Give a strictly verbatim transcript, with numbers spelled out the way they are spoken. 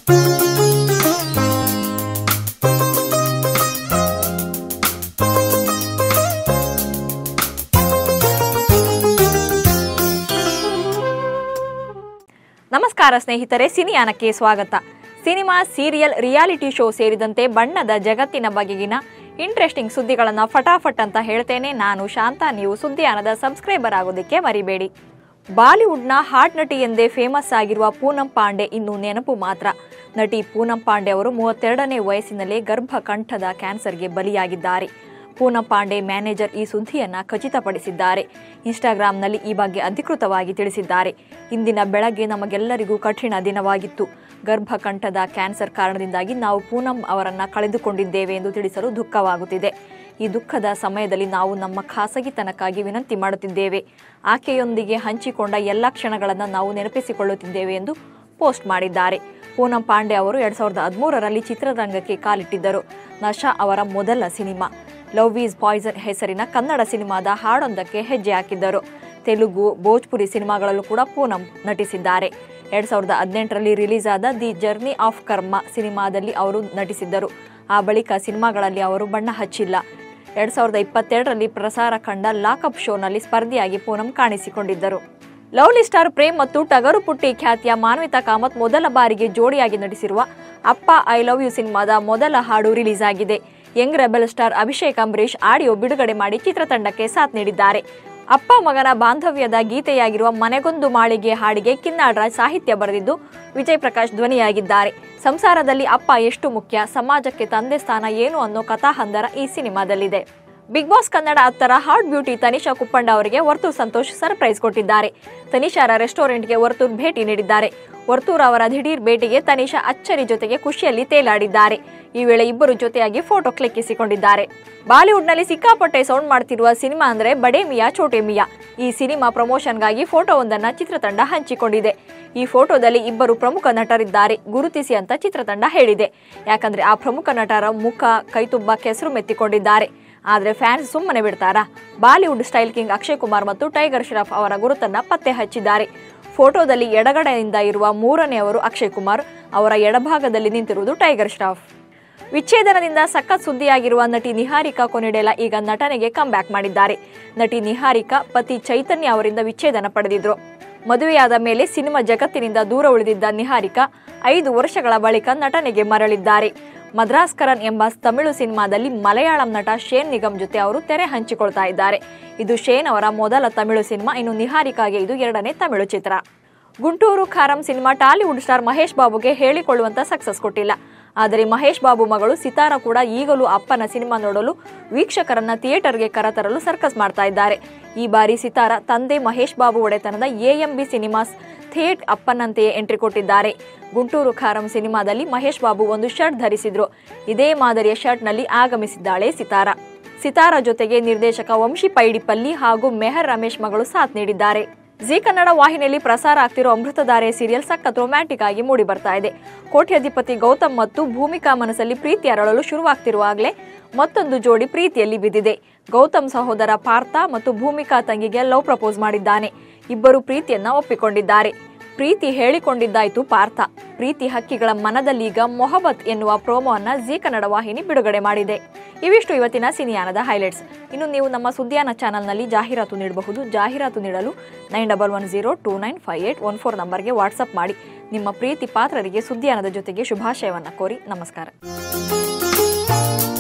ನಮಸ್ಕಾರ ಸ್ನೇಹಿತರೆ, ಸಿನಿಯಾನಕ್ಕೆ ಸ್ವಾಗತ. ಸಿನಿಮಾ, ಸೀರಿಯಲ್, ರಿಯಾಲಿಟಿ ಶೋ ಸೇರಿದಂತೆ ಬಣ್ಣದ ಜಗತ್ತಿನ ಬಗೆಗಿನ ಇಂಟ್ರೆಸ್ಟಿಂಗ್ ಸುದ್ದಿಗಳನ್ನು ಫಟಾಫಟ್ ಅಂತ ಹೇಳ್ತೇನೆ. ನಾನು ಶಾಂತ. ನೀವು ಸುದ್ದಿಯಾನದ ಸಬ್ಸ್ಕ್ರೈಬರ್ ಆಗೋದಕ್ಕೆ ಮರಿಬೇಡಿ. ಬಾಲಿವುಡ್ನ ಹಾಟ್ ನಟಿ ಎಂದೇ ಫೇಮಸ್ ಆಗಿರುವ ಪೂನಂ ಪಾಂಡೆ ಇನ್ನು ನೆನಪು ಮಾತ್ರ. ನಟಿ ಪೂನಂ ಪಾಂಡೆ ಅವರು ಮೂವತ್ತೆರಡನೇ ವಯಸ್ಸಿನಲ್ಲೇ ಗರ್ಭಕಂಠದ ಕ್ಯಾನ್ಸರ್ಗೆ ಬಲಿಯಾಗಿದ್ದಾರೆ. ಪೂನಂ ಪಾಂಡೆ ಮ್ಯಾನೇಜರ್ ಈ ಸುದ್ದಿಯನ್ನು ಖಚಿತಪಡಿಸಿದ್ದಾರೆ. ಇನ್ಸ್ಟಾಗ್ರಾಂನಲ್ಲಿ ಈ ಬಗ್ಗೆ ಅಧಿಕೃತವಾಗಿ ತಿಳಿಸಿದ್ದಾರೆ. ಇಂದಿನ ಬೆಳಗ್ಗೆ ನಮಗೆಲ್ಲರಿಗೂ ಕಠಿಣ ದಿನವಾಗಿತ್ತು. ಗರ್ಭಕಂಠದ ಕ್ಯಾನ್ಸರ್ ಕಾರಣದಿಂದಾಗಿ ನಾವು ಪೂನಂ ಅವರನ್ನು ಕಳೆದುಕೊಂಡಿದ್ದೇವೆ ಎಂದು ತಿಳಿಸಲು ದುಃಖವಾಗುತ್ತಿದೆ. ಈ ದುಃಖದ ಸಮಯದಲ್ಲಿ ನಾವು ನಮ್ಮ ಖಾಸಗಿತನಕ್ಕಾಗಿ ವಿನಂತಿ ಮಾಡುತ್ತಿದ್ದೇವೆ. ಆಕೆಯೊಂದಿಗೆ ಹಂಚಿಕೊಂಡ ಎಲ್ಲ ಕ್ಷಣಗಳನ್ನು ನಾವು ನೆನಪಿಸಿಕೊಳ್ಳುತ್ತಿದ್ದೇವೆ ಎಂದು ಪೋಸ್ಟ್ ಮಾಡಿದ್ದಾರೆ. ಪೂನಂ ಪಾಂಡೆ ಅವರು ಎರಡ್ ಸಾವಿರದ ಹದಿಮೂರರಲ್ಲಿ ಚಿತ್ರರಂಗಕ್ಕೆ ಕಾಲಿಟ್ಟಿದ್ದರು. ನಶಾ ಅವರ ಮೊದಲ ಸಿನಿಮಾ ಲವ್ ಈಸ್ ಪಾಯ್ಸನ್ ಹೆಸರಿನ ಕನ್ನಡ ಸಿನಿಮಾದ ಹಾಡೊಂದಕ್ಕೆ ಹೆಜ್ಜೆ ಹಾಕಿದ್ದರು. ತೆಲುಗು, ಭೋಜ್ಪುರಿ ಸಿನಿಮಾಗಳಲ್ಲೂ ಕೂಡ ಪೂನಂ ನಟಿಸಿದ್ದಾರೆ. ಎರಡ್ ಸಾವಿರದ ಹದಿನೆಂಟರಲ್ಲಿ ರಿಲೀಸ್ ಆದ ದಿ ಜರ್ನಿ ಆಫ್ ಕರ್ಮ ಸಿನಿಮಾದಲ್ಲಿ ಅವರು ನಟಿಸಿದ್ದರು. ಆ ಬಳಿಕ ಸಿನಿಮಾಗಳಲ್ಲಿ ಅವರು ಬಣ್ಣ ಹಚ್ಚಿಲ್ಲ. ಎರಡ್ ಸಾವಿರದ ಇಪ್ಪತ್ತೆರಡರಲ್ಲಿ ಪ್ರಸಾರ ಕಂಡ ಲಾಕಪ್ ಶೋನಲ್ಲಿ ಸ್ಪರ್ಧಿಯಾಗಿ ಪೂನಂ ಕಾಣಿಸಿಕೊಂಡಿದ್ದರು. ಲವ್ಲಿ ಸ್ಟಾರ್ ಪ್ರೇಮ್ ಮತ್ತು ಟಗರು ಪುಟ್ಟಿ ಖ್ಯಾತಿಯ ಮಾನ್ವಿತಾ ಕಾಮತ್ ಮೊದಲ ಬಾರಿಗೆ ಜೋಡಿಯಾಗಿ ನಟಿಸಿರುವ ಅಪ್ಪ ಐ ಲವ್ ಯು ಸಿನಿಮಾದ ಮೊದಲ ಹಾಡು ರಿಲೀಸ್ ಆಗಿದೆ. Young rebel star Abhishek Ambareesh audio ಬಿಡುಗಡೆ ಮಾಡಿ ಚಿತ್ರತಂಡಕ್ಕೆ ಸಾಥ್ ನೀಡಿದ್ದಾರೆ. ಅಪ್ಪ ಮಗನ ಬಾಂಧವ್ಯದ ಗೀತೆಯಾಗಿರುವ ಮನೆಗೊಂದು ಮಾಳಿಗೆ ಹಾಡಿಗೆ ಕಿನ್ನಾಡ್ರಾಜ್ ಸಾಹಿತ್ಯ ಬರೆದಿದ್ದು ವಿಜಯ್ ಪ್ರಕಾಶ್ ಧ್ವನಿಯಾಗಿದ್ದಾರೆ. ಸಂಸಾರದಲ್ಲಿ ಅಪ್ಪ ಎಷ್ಟು ಮುಖ್ಯ, ಸಮಾಜಕ್ಕೆ ತಂದೆ ಸ್ಥಾನ ಏನು ಅನ್ನೋ ಕಥಾಹಂದರ ಈ ಸಿನಿಮಾದಲ್ಲಿದೆ. ಬಿಗ್ ಬಾಸ್ ಕನ್ನಡ ಹತ್ತರ ಹಾಟ್ ಬ್ಯೂಟಿ ತನಿಷಾ ಕುಪ್ಪಂಡ ಅವರಿಗೆ ವರ್ತೂರ್ ಸಂತೋಷ್ ಸರ್ಪ್ರೈಸ್ ಕೊಟ್ಟಿದ್ದಾರೆ. ತನಿಷಾರ ರೆಸ್ಟೋರೆಂಟ್ಗೆ ವರ್ತೂರ್ ಭೇಟಿ ನೀಡಿದ್ದಾರೆ. ವರ್ತೂರ್ ಅವರ ದಿಢೀರ್ ಭೇಟಿಗೆ ತನಿಷಾ ಅಚ್ಚರಿ ಜೊತೆಗೆ ಖುಷಿಯಲ್ಲಿ ತೇಲಾಡಿದ್ದಾರೆ. ಈ ವೇಳೆ ಇಬ್ಬರು ಜೊತೆಯಾಗಿ ಫೋಟೋ ಕ್ಲಿಕ್ಕಿಸಿಕೊಂಡಿದ್ದಾರೆ. ಬಾಲಿವುಡ್ನಲ್ಲಿ ಸಿಕ್ಕಾಪಟ್ಟೆ ಸೌಂಡ್ ಮಾಡ್ತಿರುವ ಸಿನಿಮಾ ಅಂದ್ರೆ ಬಡೇ ಮಿಯಾ ಚೋಟೆ ಮಿಯಾ. ಈ ಸಿನಿಮಾ ಪ್ರಮೋಷನ್ಗಾಗಿ ಫೋಟೋವೊಂದನ್ನು ಚಿತ್ರತಂಡ ಹಂಚಿಕೊಂಡಿದೆ. ಈ ಫೋಟೋದಲ್ಲಿ ಇಬ್ಬರು ಪ್ರಮುಖ ನಟರಿದ್ದಾರೆ ಗುರುತಿಸಿ ಅಂತ ಚಿತ್ರತಂಡ ಹೇಳಿದೆ. ಯಾಕಂದ್ರೆ ಆ ಪ್ರಮುಖ ನಟರ ಮುಖ ಕೈತುಂಬ ಕೆಸರು ಮೆತ್ತಿಕೊಂಡಿದ್ದಾರೆ. ಆದರೆ ಫ್ಯಾನ್ಸ್ ಸುಮ್ಮನೆ ಬಿಡ್ತಾರಾ? Bollywood style king Akshay Kumar ಮತ್ತು ಟೈಗರ್ ಶ್ರಾಫ್ ಅವರ ಗುರುತನ್ನ ಪತ್ತೆ ಹಚ್ಚಿದ್ದಾರೆ. ಫೋಟೋದಲ್ಲಿ ಎಡಗಡೆಯಿಂದ ಇರುವ ಮೂರನೆಯವರು ಅಕ್ಷಯ್ ಕುಮಾರ್, ಅವರ ಎಡಭಾಗದಲ್ಲಿ ನಿಂತಿರುವುದು ಟೈಗರ್ ಶ್ರಾಫ್. ವಿಚ್ಛೇದನದಿಂದ ಸಖತ್ ಸುದ್ದಿಯಾಗಿರುವ ನಟಿ ನಿಹಾರಿಕಾ ಕೊನಿಡೆಲ ಈಗ ನಟನೆಗೆ ಕಮ್ ಬ್ಯಾಕ್ ಮಾಡಿದ್ದಾರೆ. ನಟಿ ನಿಹಾರಿಕಾ ಪತಿ ಚೈತನ್ಯ ಅವರಿಂದ ವಿಚ್ಛೇದನ ಪಡೆದಿದ್ರು. ಮದುವೆಯಾದ ಮೇಲೆ ಸಿನಿಮಾ ಜಗತ್ತಿನಿಂದ ದೂರ ಉಳಿದಿದ್ದ ನಿಹಾರಿಕಾ ಐದು ವರ್ಷಗಳ ಬಳಿಕ ನಟನೆಗೆ ಮರಳಿದ್ದಾರೆ. ಮದ್ರಾಸ್ಕರನ್ ಎಂಬ ತಮಿಳು ಸಿನಿಮಾದಲ್ಲಿ ಮಲಯಾಳಂ ನಟ ಶೇನ್ ನಿಗಮ್ ಜೊತೆ ಅವರು ತೆರೆ ಹಂಚಿಕೊಳ್ತಾ ಇದ್ದಾರೆ. ಇದು ಶೇನ್ ಅವರ ಮೊದಲ ತಮಿಳು ಸಿನಿಮಾ. ಇನ್ನು ನಿಹಾರಿಕಾಗೆ ಇದು ಎರಡನೇ ತಮಿಳು ಚಿತ್ರ. Guntur Kaaram cinema Tollywood star Mahesh ಬಾಬುಗೆ ಹೇಳಿಕೊಳ್ಳುವಂತ ಸಕ್ಸಸ್ ಕೊಟ್ಟಿಲ್ಲ. ಆದರೆ ಮಹೇಶ್ ಬಾಬು ಮಗಳು ಸಿತಾರ ಕೂಡ ಈಗಲೂ ಅಪ್ಪನ ಸಿನಿಮಾ ನೋಡಲು ವೀಕ್ಷಕರನ್ನ ಥಿಯೇಟರ್ಗೆ ಕರೆತರಲು ಸರ್ಕಸ್ ಮಾಡ್ತಾ ಇದ್ದಾರೆ. ಈ ಬಾರಿ ಸಿತಾರ ತಂದೆ ಮಹೇಶ್ ಬಾಬು ಒಡೆತನದ ಎ ಎಂ ಬಿ ಸಿನಿಮಾಸ್ ಥೇಟ್ ಅಪ್ಪನಂತೆಯೇ ಎಂಟ್ರಿ ಕೊಟ್ಟಿದ್ದಾರೆ. ಗುಂಟೂರು ಕಾರಂ ಸಿನಿಮಾದಲ್ಲಿ ಮಹೇಶ್ ಬಾಬು ಒಂದು ಶರ್ಟ್ ಧರಿಸಿದ್ರು. ಇದೇ ಮಾದರಿಯ ಶರ್ಟ್ ನಲ್ಲಿ ಆಗಮಿಸಿದ್ದಾಳೆ ಸಿತಾರ. ಸಿತಾರ ಜೊತೆಗೆ ನಿರ್ದೇಶಕ ವಂಶಿ ಪೈಡಿಪಲ್ಲಿ ಹಾಗೂ ಮೆಹರ್ ರಮೇಶ್ ಮಗಳು ಸಾಥ್ ನೀಡಿದ್ದಾರೆ. ಜಿ ಕನ್ನಡ ವಾಹಿನಿಯಲ್ಲಿ ಪ್ರಸಾರ ಆಗ್ತಿರೋ ಅಮೃತಧಾರೆ ಸೀರಿಯಲ್ ಸಖತ್ ರೊಮ್ಯಾಂಟಿಕ್ ಆಗಿ ಮೂಡಿ ಬರ್ತಾ ಇದೆ. ಕೋಟ್ಯಾಧಿಪತಿ ಗೌತಮ್ ಮತ್ತು ಭೂಮಿಕಾ ಮನಸ್ಸಲ್ಲಿ ಪ್ರೀತಿ ಅರಳಲು ಶುರುವಾಗ್ತಿರುವಾಗಲೇ ಮತ್ತೊಂದು ಜೋಡಿ ಪ್ರೀತಿಯಲ್ಲಿ ಬಿದ್ದಿದೆ. ಗೌತಮ್ ಸಹೋದರ ಪಾರ್ಥ ಮತ್ತು ಭೂಮಿಕಾ ತಂಗಿಗೆ ಲವ್ ಪ್ರಪೋಸ್ ಮಾಡಿದ್ದಾನೆ. ಇಬ್ಬರು ಪ್ರೀತಿಯನ್ನ ಒಪ್ಪಿಕೊಂಡಿದ್ದಾರೆ. ಪ್ರೀತಿ ಹೇಳಿಕೊಂಡಿದ್ದಾಯ್ತು ಪಾರ್ಥ. ಪ್ರೀತಿ ಹಕ್ಕಿಗಳ ಮನದಲ್ಲೀಗ ಮೊಹಬತ್ ಎನ್ನುವ ಪ್ರೋಮೋವನ್ನ ಜಿ ಕನ್ನಡ ವಾಹಿನಿ ಬಿಡುಗಡೆ ಮಾಡಿದೆ. ಇವಿಷ್ಟು ಇವತ್ತಿನ ಸಿನಿಯಾನದ ಹೈಲೈಟ್ಸ್. ಇನ್ನು ನೀವು ನಮ್ಮ ಸುದ್ದಿಯಾನ ಚಾನಲ್ನಲ್ಲಿ ಜಾಹೀರಾತು ನೀಡಬಹುದು. ಜಾಹೀರಾತು ನೀಡಲು nine double one zero two nine five eight one four ನಂಬರ್ಗೆ ವಾಟ್ಸಪ್ ಮಾಡಿ. ನಿಮ್ಮ ಪ್ರೀತಿ ಪಾತ್ರರಿಗೆ ಸುದ್ದಿಯಾನದ ಜೊತೆಗೆ ಶುಭಾಶಯವನ್ನ ಕೋರಿ ನಮಸ್ಕಾರ.